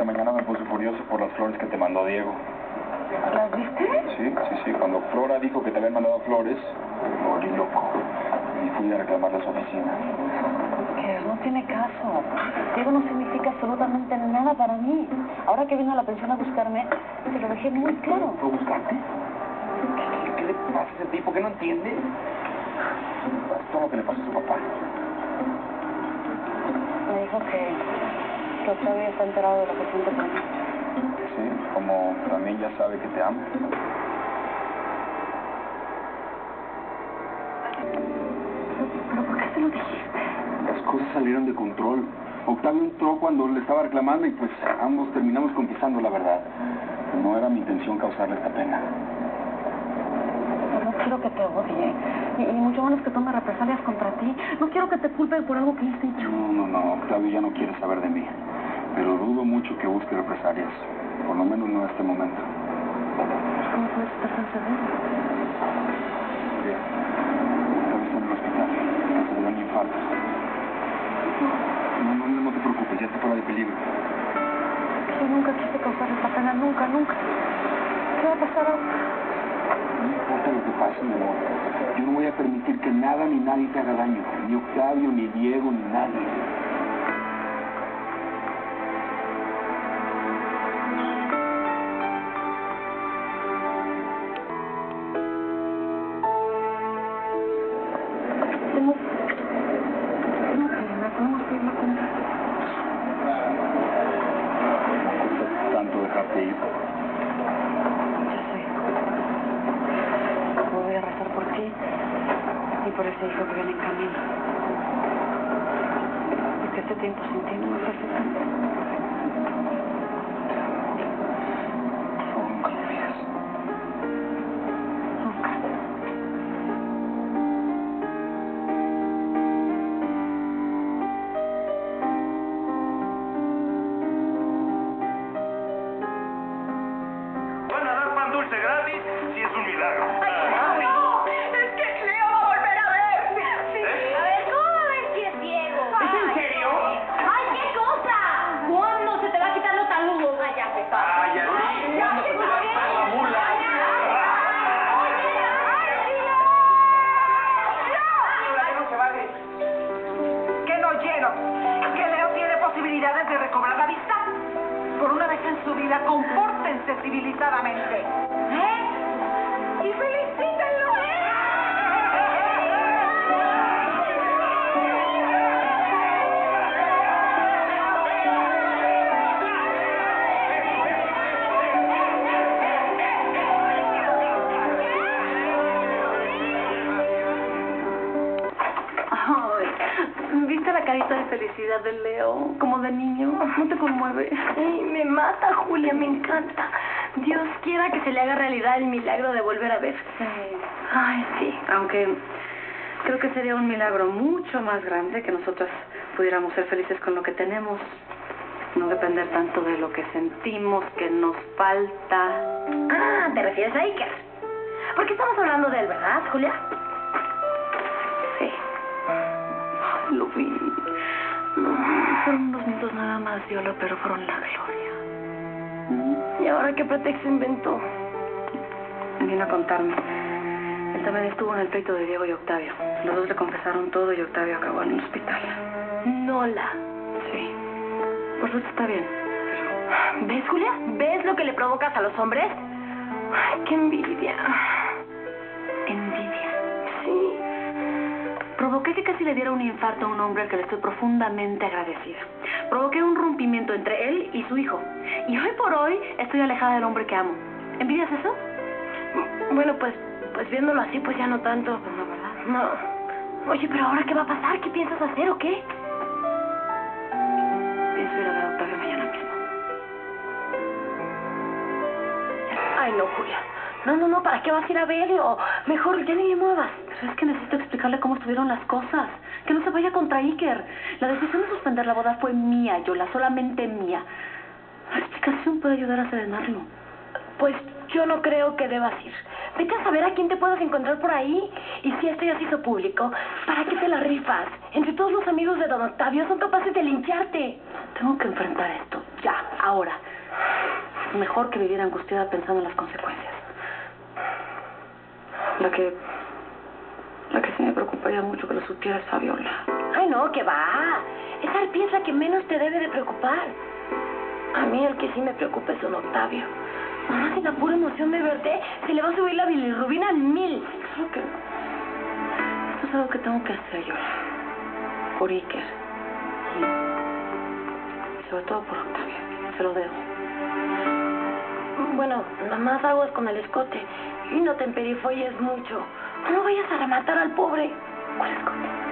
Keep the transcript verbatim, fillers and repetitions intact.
mañana me puse furioso por las flores que te mandó Diego. ¿Las viste? Sí, sí, sí. Cuando Flora dijo que te habían mandado flores, me volví loco. Y fui a reclamar a su oficina. Que no tiene caso. Diego no significa absolutamente nada para mí. Ahora que vino a la pensión a buscarme, se lo dejé muy claro. ¿Fue a buscarte? ¿Qué, qué le pasa a ese tipo que no entiende? Todo lo que le pasa a su papá. Me dijo que, que Octavio está enterado de lo que siento por mí. Sí, como también ya sabe que te amo. ¿Pero por qué se lo dijiste? Las cosas salieron de control. Octavio entró cuando le estaba reclamando y pues ambos terminamos confesando la verdad. No era mi intención causarle esta pena. No quiero que te odie, y, y mucho menos que tome represalias contra ti. No quiero que te culpe por algo que hice hecho. No, no, no. Octavio ya no quiere saber de mí. Pero dudo mucho que busque represalias. Por lo menos no en este momento. ¿Cómo puedes estar tan seguro? Bien. Octavio está en el hospital. Se le da un infarto. No, no, no te preocupes. Ya está fuera de peligro. Yo nunca quise causar esta pena. Nunca, nunca. ¿Qué va a pasar ahora? No importa lo que pase, mi amor. Yo no voy a permitir que nada ni nadie te haga daño. Ni Octavio, ni Diego, ni nadie. Tengo... Tengo que irme. Tenemos que irme juntas. Me cuesta tanto dejarte ir. Voy a rezar por ti y por ese hijo que viene en camino. Porque este tiempo sin ti no me ofrece tanto. Nunca lo olvides. Nunca. Van a dar pan dulce gratis si es un milagro. De recobrar la vista. Por una vez en su vida, compórtense civilizadamente. ¿Eh? ¡Y felicítenlo! ¿Viste la carita de felicidad del Leo? Como de niño. ¿No te conmueve? Ay, me mata, Julia, me encanta. Dios quiera que se le haga realidad el milagro de volver a ver. Sí. Ay, sí. Aunque creo que sería un milagro mucho más grande que nosotras pudiéramos ser felices con lo que tenemos. No depender tanto de lo que sentimos, que nos falta. Ah, ¿te refieres a Iker? Porque estamos hablando de él, ¿verdad, Julia? Sí. Ay, lo vi. No, fueron unos minutos nada más, Viola, pero fueron la gloria. ¿Y ahora qué pretexto inventó? Vino a contarme. Él también estuvo en el pleito de Diego y Octavio. Los dos le confesaron todo y Octavio acabó en un hospital. Nola. Sí. Por suerte está bien. Pero... ¿Ves, Julia? ¿Ves lo que le provocas a los hombres? Ay, qué envidia. ¿Envidia? Sí. Provoqué que casi le diera un infarto a un hombre al que le estoy profundamente agradecida. Provoqué un rompimiento entre él y su hijo. Y hoy por hoy estoy alejada del hombre que amo. ¿Envidias eso? Bueno, pues, pues viéndolo así, pues ya no tanto. No, ¿verdad? No. Oye, pero ¿ahora qué va a pasar? ¿Qué piensas hacer o qué? Pienso ir a ver a Octavio mañana mismo. Ay, no, Julia. No, no, no, ¿para qué vas a ir a verlo? Mejor ya ni le muevas. Pero es que necesito explicarle cómo estuvieron las cosas. Que no se vaya contra Iker. La decisión de suspender la boda fue mía, Yola, solamente mía. La explicación puede ayudar a serenarlo. Pues yo no creo que debas ir. Vete a saber a quién te puedas encontrar por ahí. Y si esto ya se hizo público, ¿para qué te la rifas? Entre todos los amigos de don Octavio son capaces de lincharte. Tengo que enfrentar esto, ya. ahora. Es mejor que viviera angustiada pensando en las consecuencias. La que... La que sí me preocuparía mucho que lo supiera es Fabiola. Ay, no, que va. Esa arpía es la que menos te debe de preocupar. A mí el que sí me preocupa es don Octavio. Mamá, si la pura emoción de verte, se le va a subir la bilirrubina al mil. Creo que... Esto es algo que tengo que hacer, Yola. Por Iker. Y sobre todo por Octavio. Se lo debo. Bueno, nada más aguas con el escote. Y no te emperifolles mucho. No vayas a rematar al pobre. ¿Cuál escote?